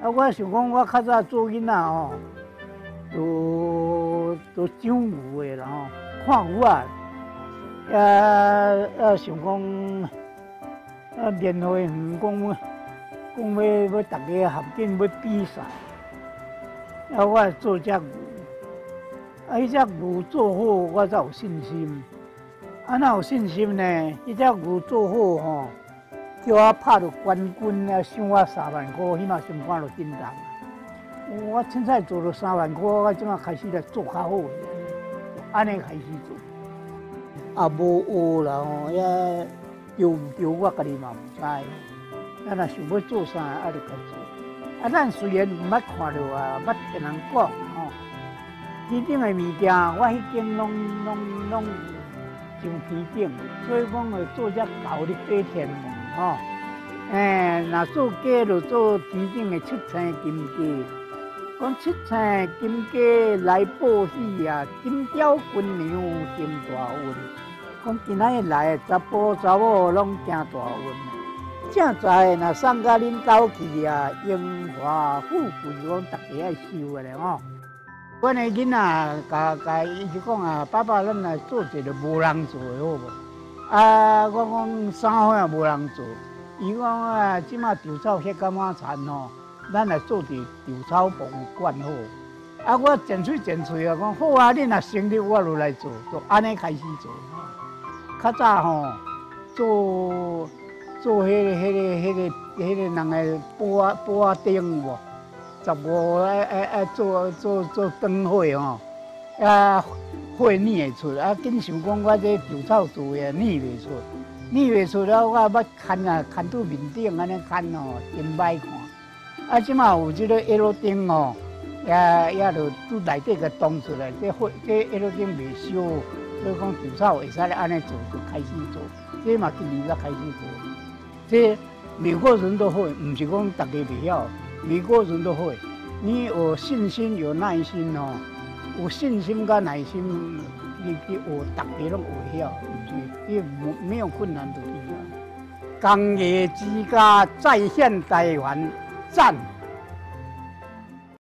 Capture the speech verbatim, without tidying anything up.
啊，我想讲，我较早做囡仔吼，都都长牛的啦吼，看牛啊，也也想讲，啊，年会园讲讲要要大家合紧要比赛，啊，我做只牛，啊，迄只牛做好，我才有信心。啊，哪有信心呢？迄只牛做好吼。叫我拍到冠军啊，赏我三万块，起码上班就紧张。我凊彩做了三万块，我即马开始来做较好，安尼开始做。啊，无学啦吼，也对唔对，我家己嘛唔知。咱若想要做啥，啊就去做。啊，咱虽然毋捌看到啊，捌听人讲吼，天顶的物件，我迄间拢拢拢上天顶，所以讲会做只狗的飞天。吼，诶，若做鸡就做天顶的七星金鸡，讲七星金鸡来报喜啊，金雕姑娘行大运。讲今仔日来的查甫查某拢行大运，正在若送到恁兜去啊，荣华富贵，讲大家爱收的咧吼。阮的囡仔甲甲伊是讲啊，爸爸咱来做一个无人做的好无？啊，我讲啥货也无人做。伊讲啊，即马稻草秸甲满田吼，咱来做伫稻草博物馆好。啊，我剪嘴剪嘴啊，讲好啊，恁若成立，我就来做，就安尼开始做。较早吼，做做迄个、迄个、迄个、迄个人个布啊布啊灯无，十五爱爱爱做做做灯会吼，啊。火染会出，啊！紧想讲我这稻草做的染袂出，染袂出了，我捌牵啊，牵到面顶安尼牵哦，真歹看。啊，即马有即个 L 灯哦，也也着拄内底个动出来，这火这 L 灯袂烧，所以讲稻草会使安尼做，就开始做。这嘛今年才开始做，这每个人都会，唔是讲大家袂晓，每个人都会。你有信心，有耐心哦。有信心跟耐心，你去学，大家拢会晓，是因为没有困难的地方。工业之家再现台湾，赞！